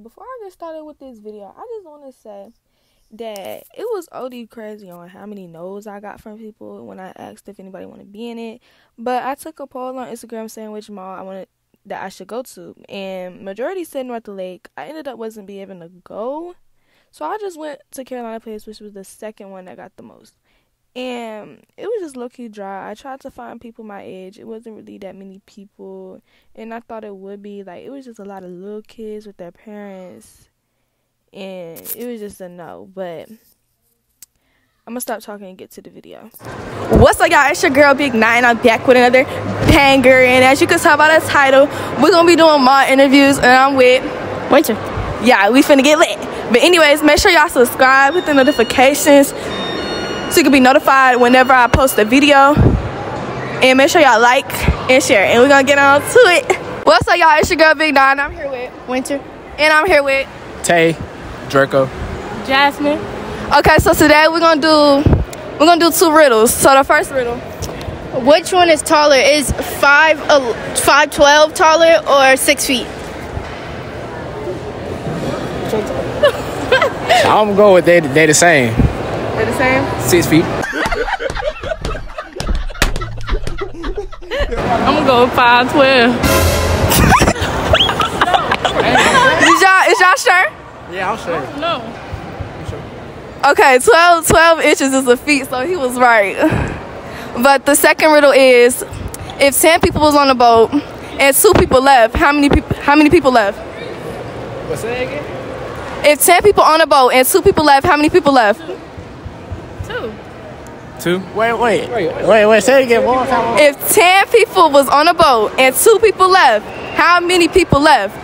before I get started with this video, I just want to say that it was OD crazy on how many no's I got from people when I asked if anybody want to be in it. But I took a poll on Instagram saying which mall that I should go to, and majority said North Lake. I ended up wasn't be able to go, so I just went to Carolina Place, which was the second one that got the most. And it was just low-key dry. I tried to find people my age. It wasn't really that many people, and I thought it would be. Like, it was just a lot of little kids with their parents, and it was just a no. But I'm gonna stop talking and get to the video. What's up, y'all? It's your girl Big Nine. I'm back with another banger, and as you can tell by the title, we're gonna be doing mall interviews, and I'm with Winter. Yeah, we finna get lit. But anyways, make sure y'all subscribe with the notifications so you can be notified whenever I post a video. And make sure y'all like and share. And we're gonna get on to it. What's up, y'all? It's your girl Big Nine. I'm here with Winter. And I'm here with Tay, Draco, Jasmine. Okay, so today we're gonna do two riddles. So the first riddle. Which one is taller? Is 5'12" taller or 6 feet? I'm gonna go with they the same. They're the same? 6 feet. I'm gonna go with 5'12". Is y'all sure? Yeah, I'm sure. No. Okay, 12 inches is a feet, so he was right. But the second riddle is, if 10 people was on the boat and 2 people left, how many people left? What's that again? If 10 people on a boat and 2 people left, how many people left? 2. Wait. Say it again. One more time. If 10 people was on a boat and 2 people left, how many people left?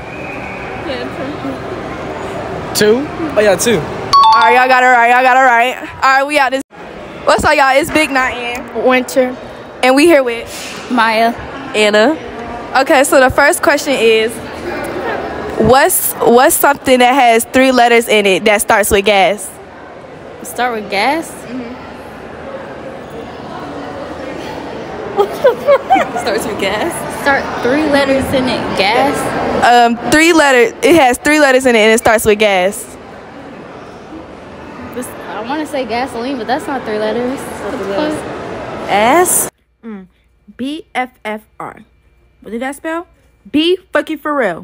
2. Oh yeah, 2. Alright, y'all got it right. Alright, we out this. What's up, y'all? It's Big Nine and Winter. And we here with Maya. Anna. Okay, so the first question is, what's something that has 3 letters in it that starts with gas? Start with gas? Starts with gas? Start 3 letters in it. Gas? 3 letters. It has 3 letters in it and it starts with gas. I want to say gasoline, but that's not 3 letters. S? BFFR. What did that spell? B fucking for real.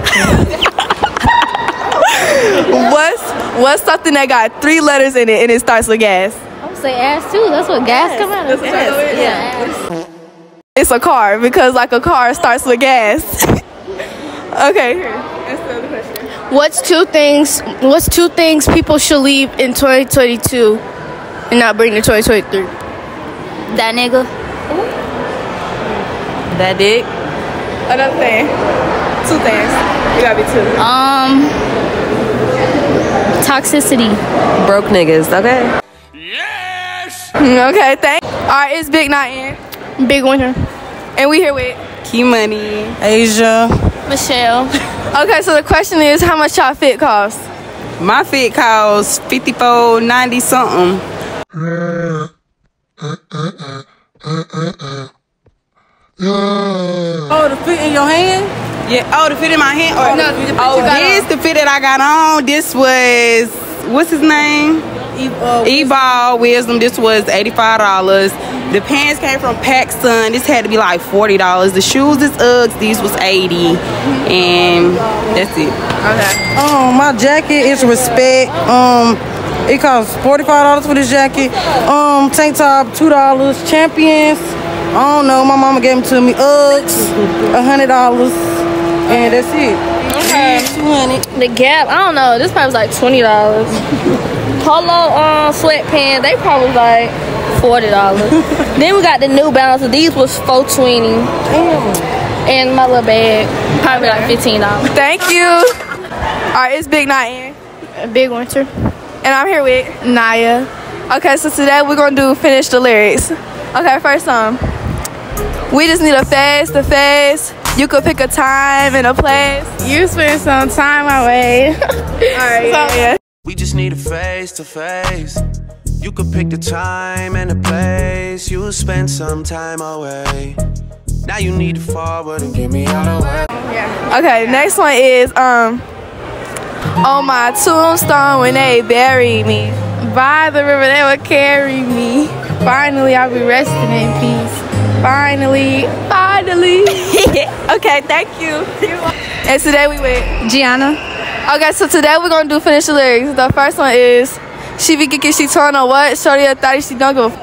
What's something that got 3 letters in it and it starts with gas? I would say ass too. That's what gas come out of. Yeah. It's a car because like a car starts with gas. Okay, here. That's the other question. What's two things people should leave in 2022 and not bring to 2023? That nigga. That dick. Another thing. 2 things. You gotta be 2. Toxicity. Broke niggas, okay? Yes! Okay, thanks. Alright, it's Big Nine Big Winter. and we here with Key Money. Asia. Michelle. Okay, so the question is, how much y'all fit cost? My fit costs $54.90 something. Oh, the fit in your hand? Yeah. Oh, the fit in my hand? This the fit that I got on. This was, what's his name? E-Ball Wisdom. This was $85. The pants came from PacSun. This had to be like $40. The shoes is Uggs. These was $80. And that's it. Okay. My jacket is Respect. It costs $45 for this jacket. Tank top $2. Champions, I don't know. My mama gave them to me. Uggs, $100. And that's it. Okay. 200. The Gap, I don't know. This probably was like $20. Polo sweatpants, they probably like $40. Then we got the New Balance. These was $420. And my little bag, probably like $15. Thank you. Alright, it's Big Nine Big Winter. and I'm here with Naya. Okay, so today we're gonna do Finish the Lyrics. Okay, first song. We just need a fast. You could pick a time and a place. You spend some time away. Alright, yeah. We just need a face to face. You could pick the time and the place. You'll spend some time away. Now you need to forward and get me out of way. Okay, next one is On my tombstone when they bury me. By the river they would carry me. Finally I'll be resting in peace. Finally. Okay, thank you. And today we with Gianna. Okay, so today we're gonna do finish the lyrics. The first one is she be kicking, she torn on what? Shorty a thotty, she don't give a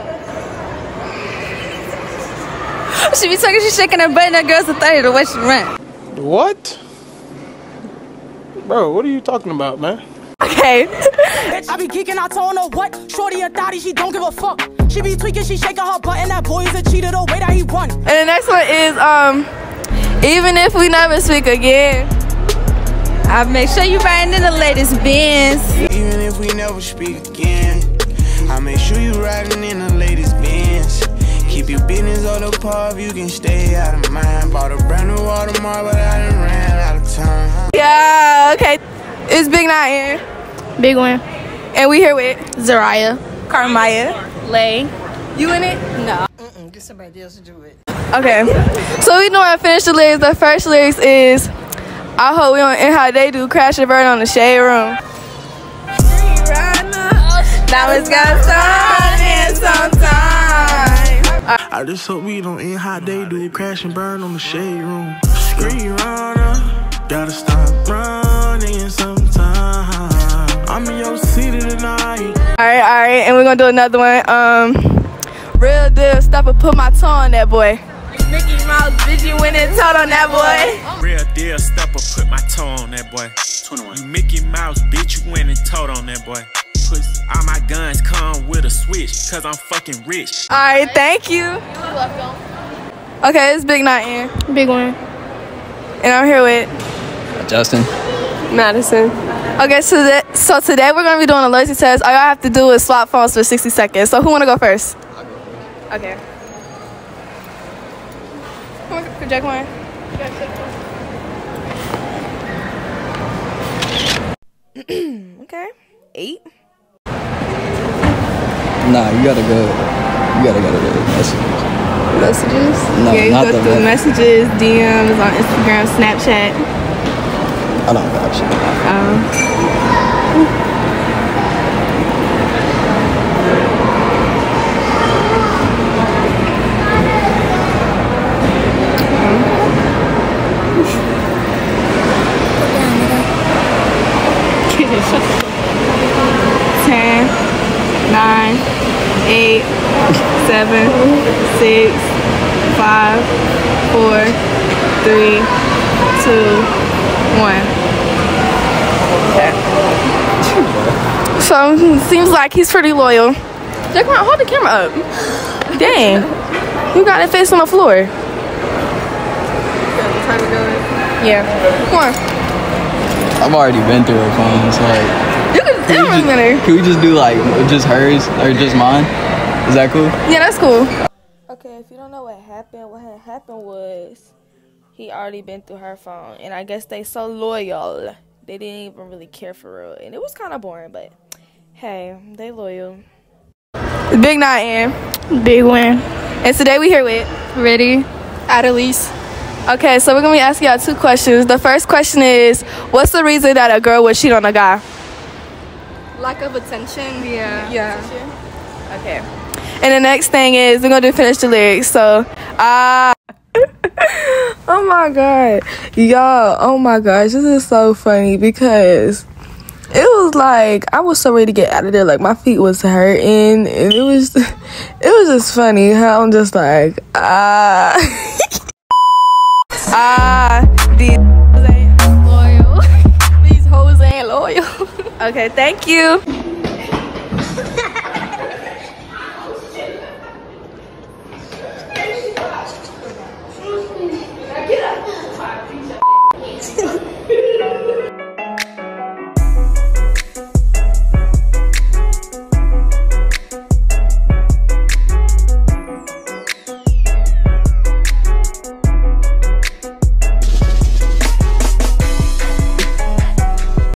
She be talking, she shaking her butt, and that girl's a 30 the way she run. What? Bro, what are you talking about, man? Okay. I be geeking, I told her what? Shorty a thotty, she don't give a fuck. She be tweaking, she shaking her butt, and that boy is a cheater the way that he run. And the next one is even if we never speak again. I make sure you riding in the latest Benz. Even if we never speak again, I make sure you riding in the latest Benz. Keep your business on the pub, you can stay out of mind. Bought a brand new Audemars, but I done ran out of time. Yeah, okay. It's Big Night in. Big one. And we here with Zariah. Carmaya. Lay. You in it? No. Get somebody else to do it. Okay. So we doing finish the lyrics. The first lyrics is I hope we don't end how they do, crash and burn on the shade room. Now it's got sun in sometime. I just hope we don't end how they do, crash and burn on the shade room. Screen runner, gotta stop running sometime. I'm in your city tonight. Alright, and we're gonna do another one. Real deal, stop and put my toe on that boy. Mickey Mouse, bitch, you went and told on that boy. Real deal, step up, put my toe on that boy. 21. You Mickey Mouse, bitch, you went and told on that boy. All my guns come with a switch, cause I'm fucking rich. Alright, thank you. You're welcome. Okay, it's Big Night in. Big one. And I'm here with Justin. Madison. Okay, so today we're gonna be doing a loyalty test. All y'all have to do is swap phones for 60 seconds. So who wanna go first? Okay. Come on, project one. Okay. 8. Nah, you gotta go. You gotta go to the Messages? No, yeah, you not go the through messages, DMs on Instagram, Snapchat. I don't got you. Ten, 9, 8, 7, 6, 5, 4, 3, 2, 1. Okay. So seems like he's pretty loyal. Jack, hold the camera up. Dang, you got it face on the floor. Yeah. Come on. I've already been through her phone, so like. Can we just do like just hers or just mine? Is that cool? Yeah, that's cool. Okay, if you don't know what had happened was he already been through her phone, and I guess they so loyal they didn't even really care for real, and it was kind of boring, but hey, they loyal. Big Night in. Big one. And today we here with Ready. Adelise. Okay, so we're gonna be asking y'all 2 questions. The first question is, what's the reason that a girl would cheat on a guy? Lack of attention. Yeah. Okay. And the next thing is we're gonna finish the lyrics. So oh my god. Y'all, oh my gosh, this is so funny because it was like I was so ready to get out of there, like my feet was hurting, and it was just funny how I'm just like these hoes ain't loyal. These hoes ain't loyal. Okay, thank you.